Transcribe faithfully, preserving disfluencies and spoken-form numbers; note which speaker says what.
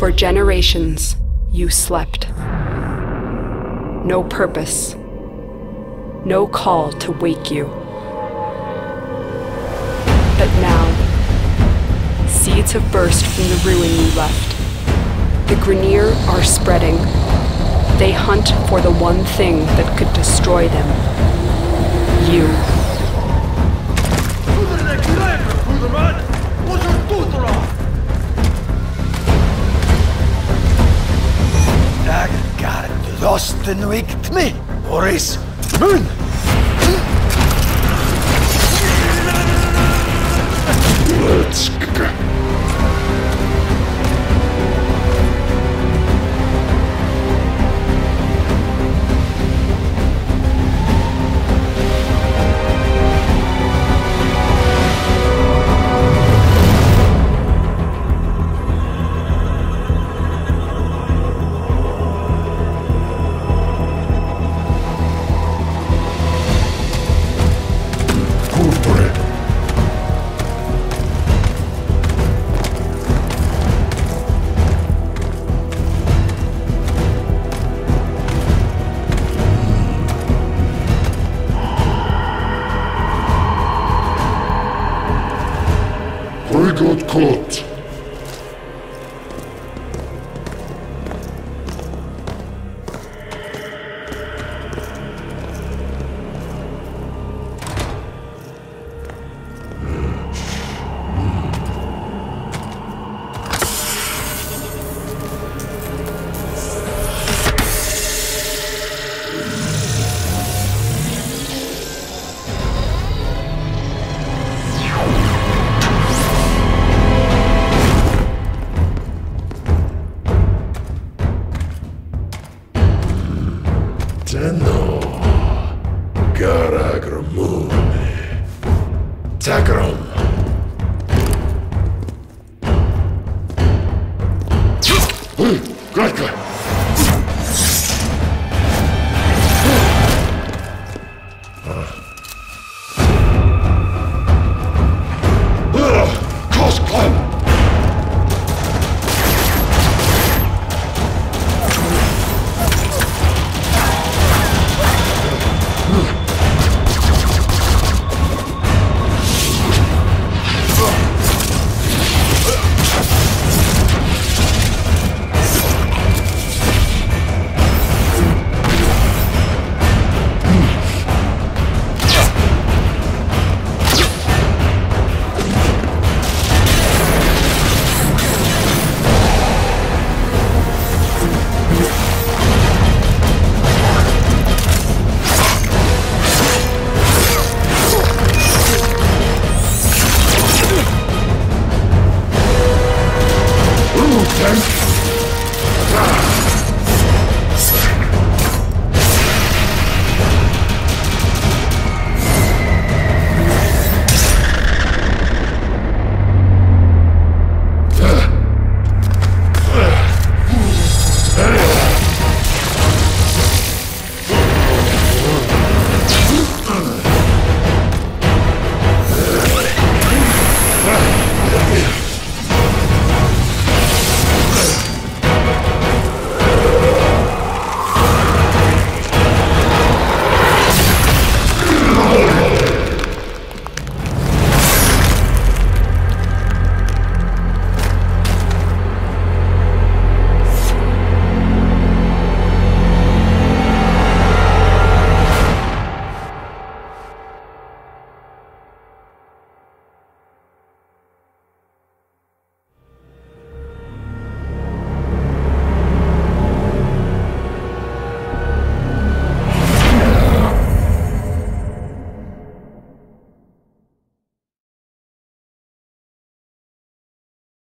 Speaker 1: For generations, you slept. No purpose. No call to wake you. But now, seeds have burst from the ruin you left. The Grineer are spreading. They hunt for the one thing that could destroy them. You.
Speaker 2: Losten wikt me, Boris. Mun!
Speaker 3: Let's go. I got caught. Tenno, Garagramune, Tagrum.